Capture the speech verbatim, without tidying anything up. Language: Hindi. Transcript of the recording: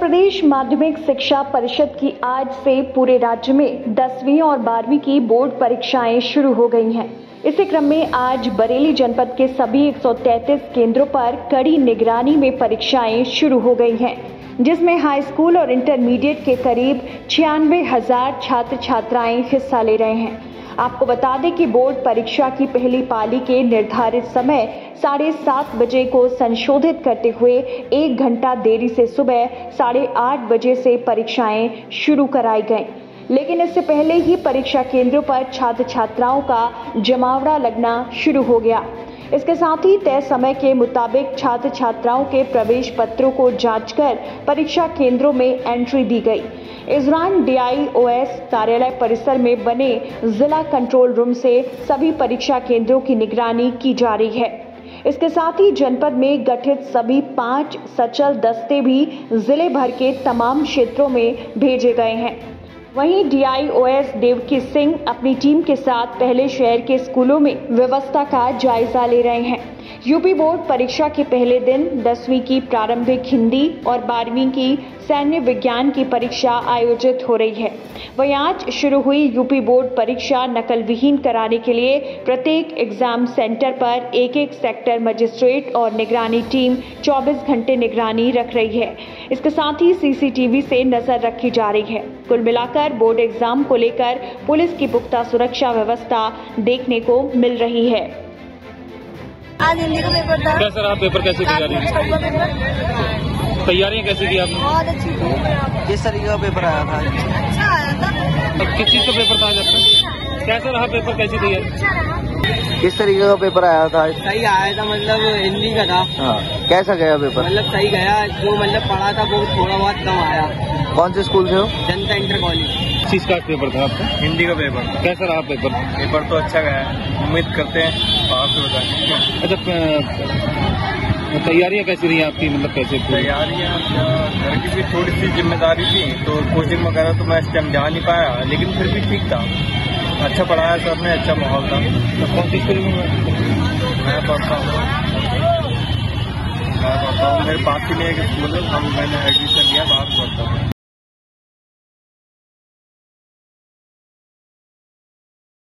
प्रदेश माध्यमिक शिक्षा परिषद की आज से पूरे राज्य में दसवीं और बारहवीं की बोर्ड परीक्षाएं शुरू हो गई हैं। इसी क्रम में आज बरेली जनपद के सभी एक सौ तैंतीस केंद्रों पर कड़ी निगरानी में परीक्षाएं शुरू हो गई हैं, जिसमें हाई स्कूल और इंटरमीडिएट के करीब छियानवे हजार छात्र छात्राएं हिस्सा ले रहे हैं। आपको बता दें कि बोर्ड परीक्षा की पहली पाली के निर्धारित समय साढ़े सात बजे को संशोधित करते हुए एक घंटा देरी से सुबह साढ़े आठ बजे से परीक्षाएं शुरू कराई गईं। लेकिन इससे पहले ही परीक्षा केंद्रों पर छात्र छात्राओं का जमावड़ा लगना शुरू हो गया। इसके साथ ही तय समय के मुताबिक छात्र छात्राओं के प्रवेश पत्रों को जांचकर परीक्षा केंद्रों में एंट्री दी गई। इस दौरान डी आई ओ एस कार्यालय परिसर में बने जिला कंट्रोल रूम से सभी परीक्षा केंद्रों की निगरानी की जा रही है। इसके साथ ही जनपद में गठित सभी पांच सचल दस्ते भी जिले भर के तमाम क्षेत्रों में भेजे गए हैं। वहीं D I O S Devaki Singh अपनी टीम के साथ पहले शहर के स्कूलों में व्यवस्था का जायजा ले रहे हैं। यूपी बोर्ड परीक्षा के पहले दिन दसवीं की प्रारंभिक हिंदी और बारहवीं की सैन्य विज्ञान की परीक्षा आयोजित हो रही है। वहीं आज शुरू हुई यूपी बोर्ड परीक्षा नकल विहीन कराने के लिए प्रत्येक एग्जाम सेंटर पर एक एक सेक्टर मजिस्ट्रेट और निगरानी टीम चौबीस घंटे निगरानी रख रही है। इसके साथ ही सी सी टी वी से नजर रखी जा रही है। कुल मिलाकर बोर्ड एग्जाम को लेकर पुलिस की पुख्ता सुरक्षा व्यवस्था देखने को मिल रही है। आज हिंदी का पेपर था। क्या सर, आप पेपर कैसे तैयारी तैयारियाँ कैसे की आपने? बहुत अच्छी थी। किस तरीके का पेपर आया था? अच्छा आया था। किस चीज़ का पेपर था आज आपका? कैसा रहा पेपर, कैसी तैयारी? किस तरीके का पेपर आया था? सही आया था, मतलब हिंदी का था। हाँ, कैसा गया पेपर? मतलब सही गया, जो मतलब पढ़ा था वो थोड़ा बहुत कम आया। कौन से स्कूल से हो? जनता इंटर कॉलेज। किस चीज़ का पेपर था आपका? हिंदी का पेपर। कैसा रहा पेपर? पेपर तो अच्छा गया है, उम्मीद करते हैं पास हो जाए। अच्छा, तैयारियाँ कैसी रही आपकी, मतलब कैसे? तैयारियाँ घर की भी थोड़ी सी जिम्मेदारी थी, तो कोचिंग वगैरह तो मैं इस टाइम जा नहीं पाया, लेकिन फिर भी ठीक था। अच्छा पढ़ाया सर ने, अच्छा माहौल था। तो कौन सी स्कूल में? मैं पढ़ता हूँ मैं पढ़ता हूँ मेरे पास ही में एक स्कूल है, हम मैंने एडमिशन लिया, बाहर पढ़ता हूँ।